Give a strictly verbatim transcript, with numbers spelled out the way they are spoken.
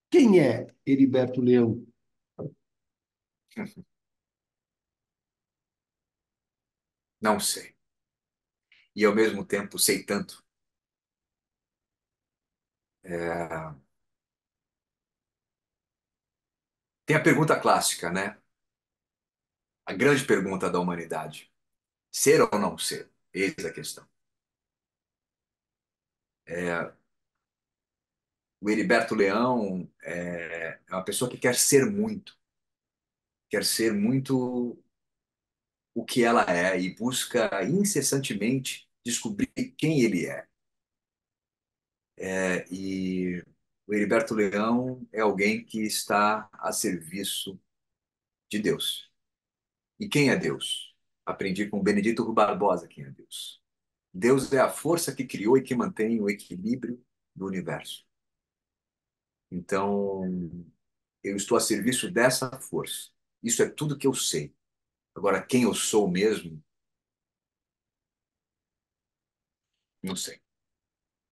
Quem é Heriberto Leão? Não sei. E ao mesmo tempo sei tanto. É, Tem a pergunta clássica, né? A grande pergunta da humanidade: ser ou não ser? Eis a questão. É, O Heriberto Leão é é uma pessoa que quer ser muito, quer ser muito o que ela é e busca incessantemente descobrir quem ele é. É, E o Heriberto Leão é alguém que está a serviço de Deus. E quem é Deus? Aprendi com Benedito Rui Barbosa quem é Deus. Deus é a força que criou e que mantém o equilíbrio do universo. Então, eu estou a serviço dessa força. Isso é tudo que eu sei. Agora, quem eu sou mesmo, não sei.